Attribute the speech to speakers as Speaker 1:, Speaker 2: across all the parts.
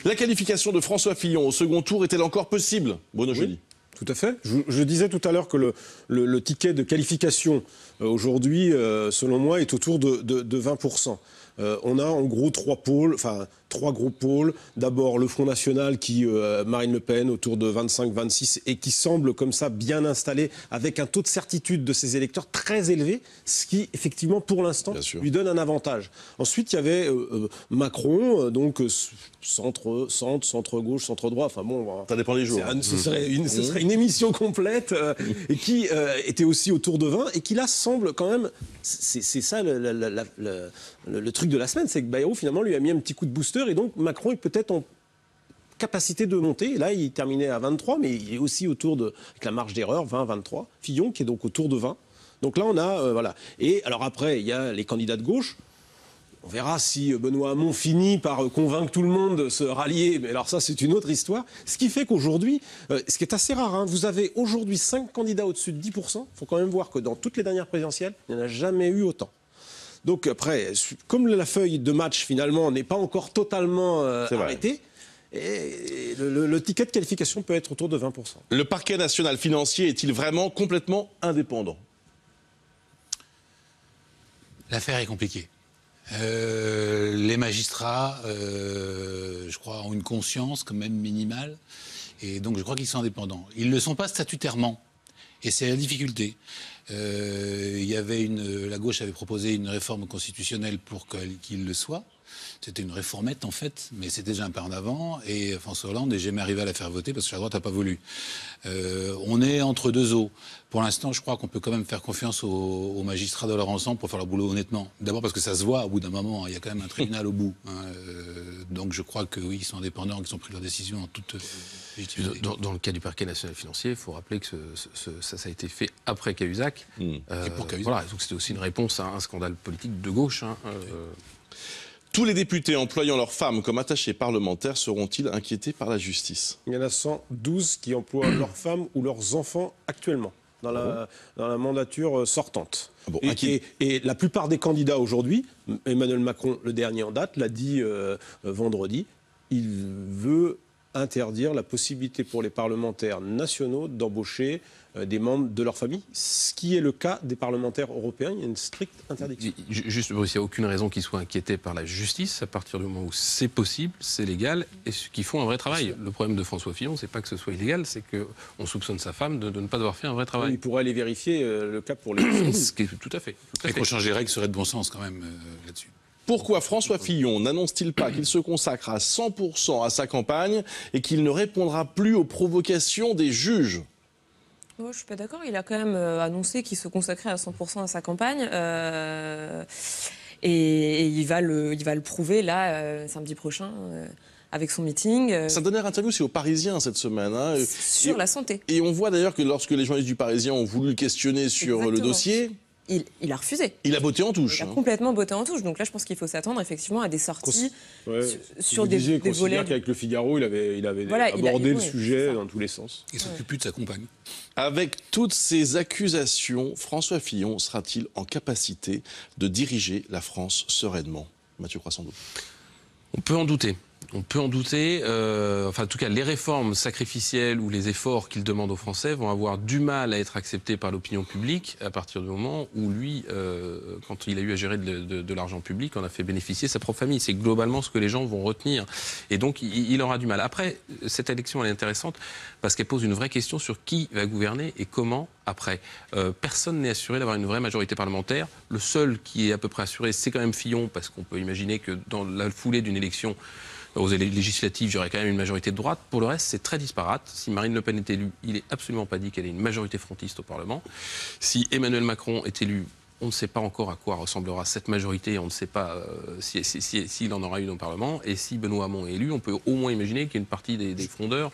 Speaker 1: La qualification de François Fillon au second tour est-elle encore possible, Bruno Jeudi?
Speaker 2: Tout à fait. Je disais tout à l'heure que le ticket de qualification aujourd'hui, selon moi, est autour de 20%. On a en gros trois gros pôles. D'abord le Front National qui, Marine Le Pen, autour de 25-26, et qui semble comme ça bien installé, avec un taux de certitude de ses électeurs très élevé, ce qui, effectivement, pour l'instant, lui donne un avantage. Ensuite, il y avait Macron, donc centre-gauche, centre-droit, enfin bon...
Speaker 1: Ça dépend des jours.
Speaker 2: Ce serait une émission complète, et qui était aussi autour de 20, et qui là semble quand même... C'est ça le truc de la semaine, c'est que Bayrou finalement lui a mis un petit coup de booster et donc Macron est peut-être en capacité de monter. Et là, il terminait à 23, mais il est aussi autour de, avec la marge d'erreur, 20-23. Fillon qui est donc autour de 20. Donc là, on a, voilà. Et alors après, il y a les candidats de gauche. On verra si Benoît Hamon finit par convaincre tout le monde de se rallier. Mais alors ça, c'est une autre histoire. Ce qui fait qu'aujourd'hui, ce qui est assez rare, hein, vous avez aujourd'hui 5 candidats au-dessus de 10%. Il faut quand même voir que dans toutes les dernières présidentielles, il n'y en a jamais eu autant. Donc après, comme la feuille de match finalement n'est pas encore totalement arrêtée, et le ticket de qualification peut être autour de 20%.
Speaker 1: Le parquet national financier est-il vraiment complètement indépendant?
Speaker 3: L'affaire est compliquée. Les magistrats, je crois, ont une conscience quand même minimale, et donc je crois qu'ils sont indépendants. Ils ne le sont pas statutairement, et c'est la difficulté. La gauche avait proposé une réforme constitutionnelle pour qu'il le soit. C'était une réformette en fait, mais c'était déjà un pas en avant. Et François Hollande n'est jamais arrivé à la faire voter parce que la droite n'a pas voulu. On est entre deux eaux. Pour l'instant, je crois qu'on peut quand même faire confiance aux magistrats de leur ensemble pour faire leur boulot honnêtement. D'abord parce que ça se voit au bout d'un moment. Il y a quand même un tribunal au bout. Donc je crois que oui, ils sont indépendants, qu'ils ont pris leurs décisions en toute légitimité.
Speaker 4: Dans le cas du parquet national financier, il faut rappeler que ça a été fait après Cahuzac.
Speaker 3: Et pour Cahuzac.
Speaker 4: Voilà, donc c'était aussi une réponse à un scandale politique de gauche.
Speaker 1: Tous les députés employant leurs femmes comme attachés parlementaires seront-ils inquiétés par la justice?
Speaker 2: Il y en a 112 qui emploient leurs femmes ou leurs enfants actuellement dans la mandature sortante. Et la plupart des candidats aujourd'hui, Emmanuel Macron, le dernier en date, l'a dit vendredi, il veut interdire la possibilité pour les parlementaires nationaux d'embaucher des membres de leur famille, ce qui est le cas des parlementaires européens. Il y a une stricte interdiction.
Speaker 4: Juste, il n'y a aucune raison qu'ils soient inquiétés par la justice à partir du moment où c'est possible, c'est légal et qu'ils font un vrai travail. Le problème de François Fillon, c'est pas que ce soit illégal, c'est qu'on soupçonne sa femme de ne pas avoir fait un vrai travail.
Speaker 2: Il pourrait aller vérifier le cas pour les...
Speaker 4: Tout à fait.
Speaker 3: Et qu'on change les règles serait de bon sens quand même là-dessus.
Speaker 1: Pourquoi François Fillon n'annonce-t-il pas qu'il se consacre à 100% à sa campagne et qu'il ne répondra plus aux provocations des juges?
Speaker 5: Moi, je suis pas d'accord. Il a quand même annoncé qu'il se consacrait à 100% à sa campagne. Et il va le prouver là, samedi prochain, avec son meeting.
Speaker 1: Sa dernière interview, c'est au Parisien cette semaine. Hein,
Speaker 5: sur la santé.
Speaker 1: Et on voit d'ailleurs que lorsque les journalistes du Parisien ont voulu le questionner sur le dossier...
Speaker 5: Il a refusé.
Speaker 1: Il a botté en touche.
Speaker 5: Il a complètement botté en touche. Donc là, je pense qu'il faut s'attendre effectivement à des sorties sur
Speaker 2: des
Speaker 5: volets.
Speaker 2: Qu'avec le Figaro, il avait abordé le sujet dans tous les sens.
Speaker 3: Il s'occupe plus de sa compagne.
Speaker 1: Avec toutes ces accusations, François Fillon sera-t-il en capacité de diriger la France sereinement? Mathieu Croissando.
Speaker 4: On peut en douter. On peut en douter. Enfin, en tout cas, les réformes sacrificielles ou les efforts qu'il demande aux Français vont avoir du mal à être acceptés par l'opinion publique à partir du moment où lui, quand il a eu à gérer de l'argent public, en a fait bénéficier sa propre famille. C'est globalement ce que les gens vont retenir. Et donc, il aura du mal. Après, cette élection, elle est intéressante parce qu'elle pose une vraie question sur qui va gouverner et comment après. Personne n'est assuré d'avoir une vraie majorité parlementaire. Le seul qui est à peu près assuré, c'est quand même Fillon, parce qu'on peut imaginer que dans la foulée d'une élection aux législatives, j'aurais quand même une majorité de droite. Pour le reste, c'est très disparate. Si Marine Le Pen est élue, il n'est absolument pas dit qu'elle ait une majorité frontiste au Parlement. Si Emmanuel Macron est élu, on ne sait pas encore à quoi ressemblera cette majorité, on ne sait pas s'il en aura une au Parlement. Et si Benoît Hamon est élu, on peut au moins imaginer qu'il y a une partie des frondeurs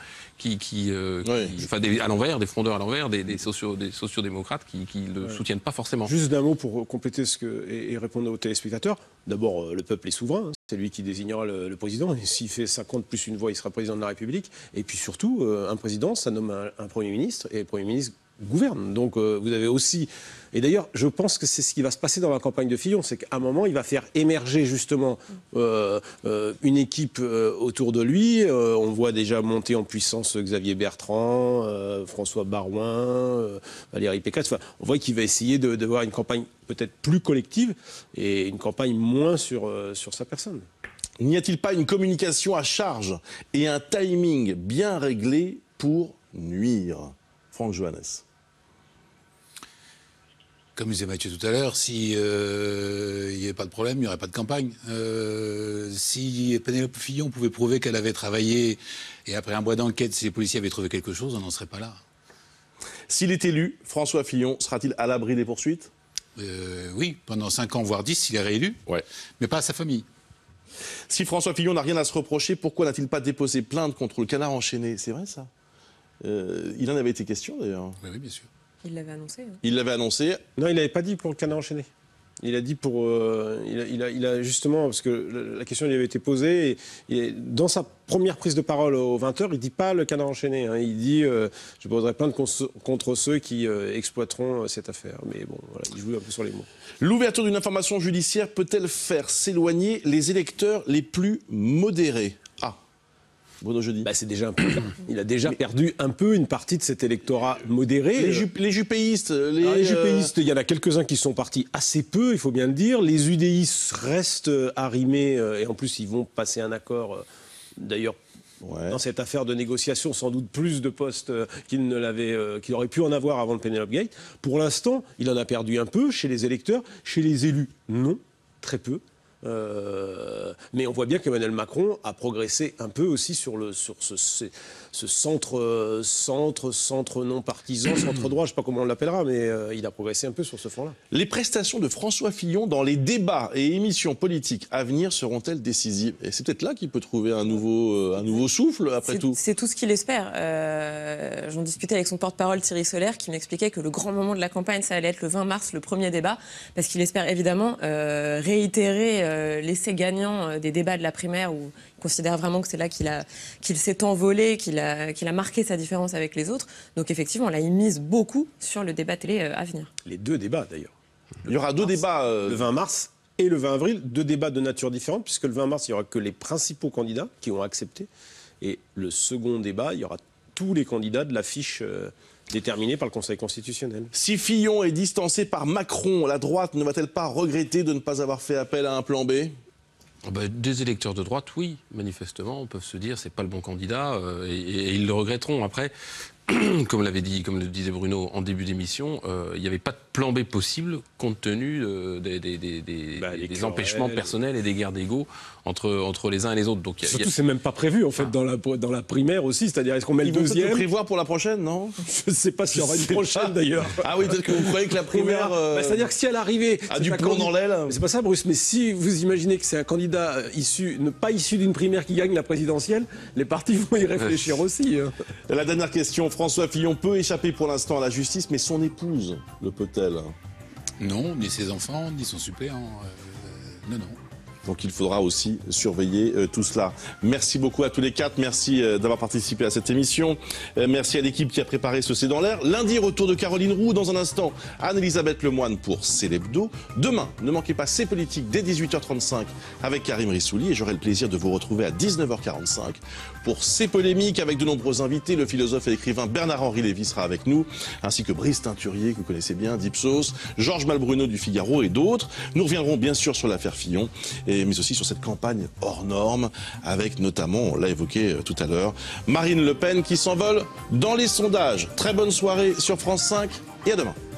Speaker 4: à l'envers, des frondeurs à l'envers, des sociodémocrates qui ne le soutiennent pas forcément.
Speaker 2: Juste d'un mot pour compléter et répondre aux téléspectateurs. D'abord, le peuple est souverain, hein. C'est lui qui désignera le président. Et s'il fait 50 plus une voix, il sera président de la République. Et puis surtout, un président, ça nomme un Premier ministre. Et le Premier ministre gouverne. Donc vous avez aussi... Et d'ailleurs, je pense que c'est ce qui va se passer dans la campagne de Fillon, c'est qu'à un moment, il va faire émerger justement une équipe autour de lui. On voit déjà monter en puissance Xavier Bertrand, François Baroin, Valérie Pécresse. Enfin, on voit qu'il va essayer de voir une campagne peut-être plus collective et une campagne moins sur sa personne.
Speaker 1: N'y a-t-il pas une communication à charge et un timing bien réglé pour nuire? Franck Johannes.
Speaker 3: Comme disait Mathieu tout à l'heure, s'il n'y avait pas de problème, il n'y aurait pas de campagne. Si Pénélope Fillon pouvait prouver qu'elle avait travaillé et après un mois d'enquête, si les policiers avaient trouvé quelque chose, on n'en serait pas là.
Speaker 1: S'il est élu, François Fillon sera-t-il à l'abri des poursuites?
Speaker 3: Oui, pendant 5 ans, voire 10, s'il est réélu,
Speaker 1: ouais. Mais
Speaker 3: pas à sa famille.
Speaker 1: Si François Fillon n'a rien à se reprocher, pourquoi n'a-t-il pas déposé plainte contre le Canard enchaîné? C'est vrai ça? Il en avait été question d'ailleurs.
Speaker 3: Oui, bien sûr.
Speaker 5: Il l'avait annoncé. Hein.
Speaker 1: Il l'avait annoncé.
Speaker 2: Non, il n'avait pas dit pour le Canard enchaîné. Il a dit pour... il a justement, parce que la question lui avait été posée, et dans sa première prise de parole aux 20h, il ne dit pas le Canard enchaîné. Hein, il dit je poserai plainte contre ceux qui exploiteront cette affaire. Mais bon, voilà, il joue un peu sur les mots.
Speaker 1: L'ouverture d'une information judiciaire peut-elle faire s'éloigner les électeurs les plus modérés? Bruno Jeudi.
Speaker 2: C'est déjà un peu. Il a déjà perdu un peu une partie de cet électorat modéré.
Speaker 1: Les jupéistes,
Speaker 2: les jupéistes, il y en a quelques-uns qui sont partis assez peu, il faut bien le dire. Les UDistes restent arrimés et en plus ils vont passer un accord. D'ailleurs, dans cette affaire de négociation, sans doute plus de postes qu'il aurait pu en avoir avant le Penelope Gate. Pour l'instant, il en a perdu un peu chez les électeurs, chez les élus, non, très peu. Mais on voit bien qu'Emmanuel Macron a progressé un peu aussi sur ce centre non partisan, centre droit, je ne sais pas comment on l'appellera, mais il a progressé un peu sur ce front-là.
Speaker 1: Les prestations de François Fillon dans les débats et émissions politiques à venir seront-elles décisives? Et c'est peut-être là qu'il peut trouver un nouveau souffle, après tout.
Speaker 5: C'est tout ce qu'il espère. J'en discutais avec son porte-parole Thierry Solaire, qui m'expliquait que le grand moment de la campagne, ça allait être le 20 mars, le premier débat, parce qu'il espère évidemment réitérer l'essai gagnant des débats de la primaire, où il considère vraiment que c'est là qu'il s'est envolé, qu'il a marqué sa différence avec les autres. Donc effectivement, là, il mise beaucoup sur le débat télé à venir.
Speaker 2: Les deux débats, d'ailleurs.
Speaker 1: Il y aura deux débats.
Speaker 2: Le 20 mars et le 20 avril, deux débats de nature différente, puisque le 20 mars, il n'y aura que les principaux candidats qui ont accepté. Et le second débat, il y aura tous les candidats de l'affiche déterminée par le Conseil constitutionnel.
Speaker 1: Si Fillon est distancé par Macron, la droite ne va-t-elle pas regretter de ne pas avoir fait appel à un plan B?
Speaker 4: Des électeurs de droite, oui, manifestement, peuvent se dire c'est pas le bon candidat et ils le regretteront. Après, comme le disait Bruno en début d'émission, il n'y avait pas de plan B possible compte tenu des empêchements personnels et des guerres d'ego entre les uns et les autres. Donc,
Speaker 2: surtout, c'est même pas prévu en fait dans la primaire aussi, c'est-à-dire est-ce qu'on met le deuxième?
Speaker 1: Ils vont peut-être le prévoir pour la prochaine, non?
Speaker 2: Je ne sais pas s'il y aura une prochaine d'ailleurs.
Speaker 1: Ah oui, peut-être que vous croyez que la primaire
Speaker 2: c'est-à-dire que si elle arrivait
Speaker 1: a du plomb dans l'aile.
Speaker 2: C'est pas ça, Bruce, mais si vous imaginez que c'est un candidat pas issu d'une primaire qui gagne la présidentielle, les partis vont y réfléchir aussi. Hein.
Speaker 1: La dernière question, François Fillon peut échapper pour l'instant à la justice, mais son épouse le peut-elle?
Speaker 3: Non, ni ses enfants, ni son suppléant. Non.
Speaker 1: Donc il faudra aussi surveiller tout cela. Merci beaucoup à tous les quatre. Merci d'avoir participé à cette émission. Merci à l'équipe qui a préparé ce C'est dans l'air. Lundi, retour de Caroline Roux. Dans un instant, Anne-Elisabeth Lemoine pour C'est l'Hebdo. Demain, ne manquez pas C'est politique dès 18h35 avec Karim Rissouli. Et j'aurai le plaisir de vous retrouver à 19h45 pour C'est polémiques avec de nombreux invités. Le philosophe et écrivain Bernard-Henri Lévy sera avec nous, ainsi que Brice Teinturier, que vous connaissez bien, d'Ipsos, Georges Malbruno du Figaro et d'autres. Nous reviendrons bien sûr sur l'affaire Fillon, mais aussi sur cette campagne hors norme, avec notamment, on l'a évoqué tout à l'heure, Marine Le Pen qui s'envole dans les sondages. Très bonne soirée sur France 5 et à demain.